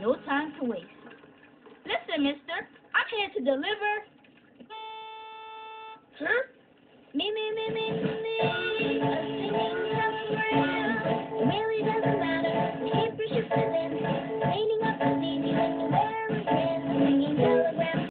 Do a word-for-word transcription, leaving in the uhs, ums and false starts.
no time to waste. Listen, mister, I'm here to deliver. Huh? Me, me, me, me, me.